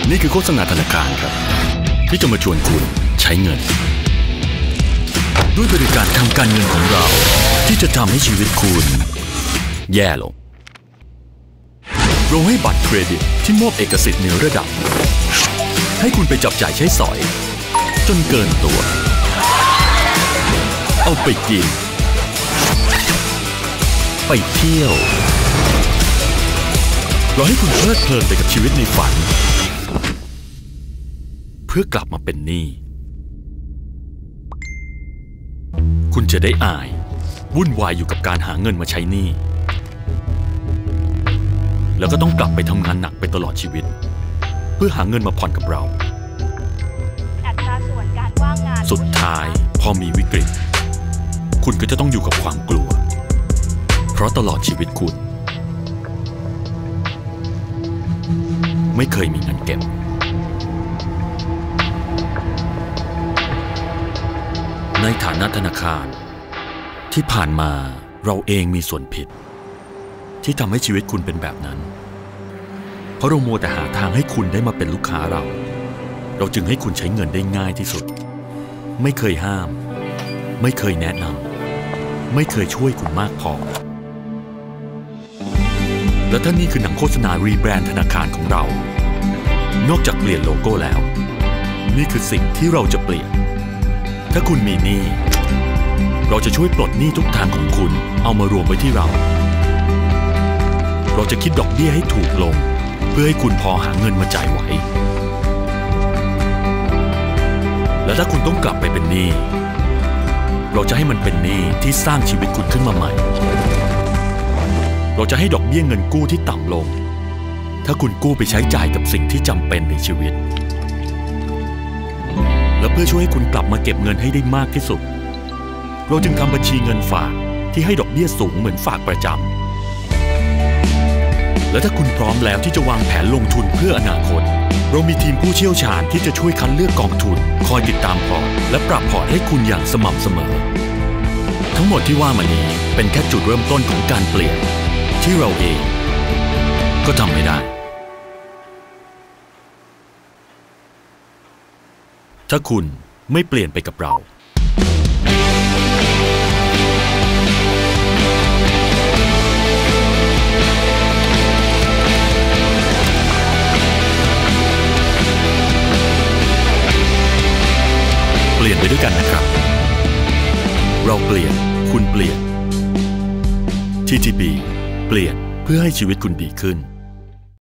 นี่คือโฆษณาธนาคารครับที่จะมาชวนคุณใช้เงินด้วยบริการทางการเงินของเราที่จะทำให้ชีวิตคุณแย่ลงเราให้บัตรเครดิตที่มอบเอกสิทธิ์เหนือระดับให้คุณไปจับจ่ายใช้สอยจนเกินตัวเอาไปกินไปเที่ยวเราให้คุณเพลิดเพลินไปกับชีวิตในฝันเพื่อกลับมาเป็นหนี้คุณจะได้อายวุ่นวายอยู่กับการหาเงินมาใช้หนี้แล้วก็ต้องกลับไปทำงานหนักไปตลอดชีวิตเพื่อหาเงินมาผ่อนกับเราอัตราส่วนการว่างงานสุดท้ายพอมีวิกฤตคุณก็จะต้องอยู่กับความกลัวเพราะตลอดชีวิตคุณไม่เคยมีเงินเก็บในฐานะธนาคารที่ผ่านมาเราเองมีส่วนผิดที่ทำให้ชีวิตคุณเป็นแบบนั้นเพราะเรามัวแต่หาทางให้คุณได้มาเป็นลูกค้าเราจึงให้คุณใช้เงินได้ง่ายที่สุดไม่เคยห้ามไม่เคยแนะนำไม่เคยช่วยคุณมากพอและถ้านี่คือหนังโฆษณารีแบรนด์ธนาคารของเรานอกจากเปลี่ยนโลโก้แล้วนี่คือสิ่งที่เราจะเปลี่ยนถ้าคุณมีหนี้เราจะช่วยปลดหนี้ทุกทางของคุณเอามารวมไว้ที่เราจะคิดดอกเบี้ยให้ถูกลงเพื่อให้คุณพอหาเงินมาจ่ายไหวและถ้าคุณต้องกลับไปเป็นหนี้เราจะให้มันเป็นหนี้ที่สร้างชีวิตคุณขึ้นมาใหม่เราจะให้ดอกเบี้ยเงินกู้ที่ต่ำลงถ้าคุณกู้ไปใช้จ่ายกับสิ่งที่จำเป็นในชีวิตและเพื่อช่วยให้คุณกลับมาเก็บเงินให้ได้มากที่สุดเราจึงทำบัญชีเงินฝากที่ให้ดอกเบี้ยสูงเหมือนฝากประจำและถ้าคุณพร้อมแล้วที่จะวางแผนลงทุนเพื่ออนาคตเรามีทีมผู้เชี่ยวชาญที่จะช่วยคัดเลือกกองทุนคอยติดตามพอร์ตและปรับพอร์ตให้คุณอย่างสม่ำเสมอทั้งหมดที่ว่ามานี้เป็นแค่จุดเริ่มต้นของการเปลี่ยนที่เราเองก็ทำไม่ได้ถ้าคุณไม่เปลี่ยนไปกับเราเปลี่ยนไปด้วยกันนะครับเราเปลี่ยนคุณเปลี่ยน TTB เปลี่ยนเพื่อให้ชีวิตคุณดีขึ้น